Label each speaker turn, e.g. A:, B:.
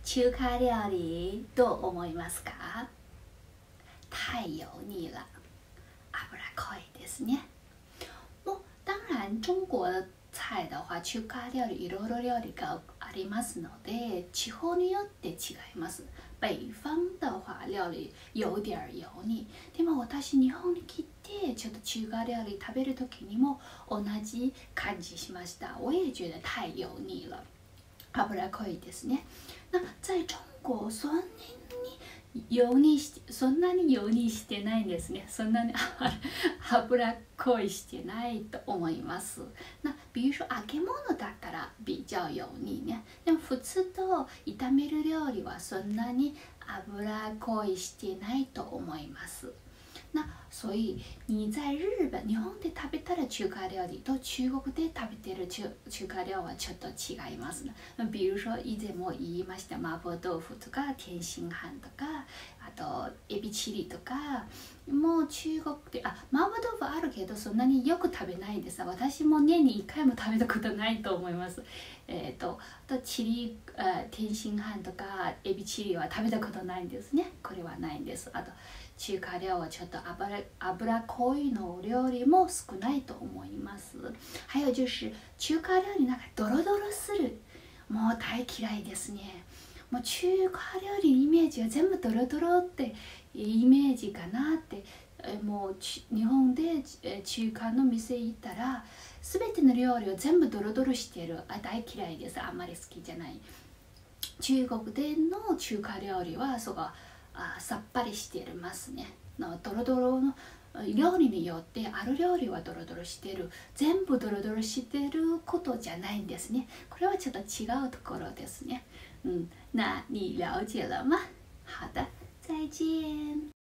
A: 中華料理どう思いますか？太油腻了，脂濃いですね。当然中国菜的话，中華料理いろいろ料理がありますので、地方によって違います。北方的话料理有点油腻。でも私日本に来てちょっと中華料理食べる時にも同じ感じしました。我也觉得太油腻了。脂濃いですね。那在中国そんなに油腻してないんですね。そんなに脂濃いしてないと思います。那比如说揚げ物だったら比较油腻ね。でも普通と炒める料理はそんなに脂濃いしてないと思います。那所以你在日本、日本で食べたら中華料理と中国で食べてる中華料理はちょっと違いますね。比如说以前も言いました麻婆豆腐とか天津飯とか、あとエビチリとか、もう中国で麻婆豆腐あるけどそんなによく食べないです。私も年に1回も食べたことないと思います。天津飯とかエビチリは食べたことないんですね。これはないんです。あと中華料はちょっと脂濃いの料理も少ないと思います。还有就是中華料理なんかドロドロする。もう大嫌いですね。もう中華料理のイメージは全部ドロドロってイメージかなって。もう日本で中華の店行ったら全ての料理を全部ドロドロしてる。大嫌いです。あんまり好きじゃない。中国での中華料理はさっぱりしてますね。ドロドロの料理によってある料理はドロドロしてる、全部ドロドロしてることじゃないんですね。これはちょっと違うところですね。那你了解了吗？好的，再见。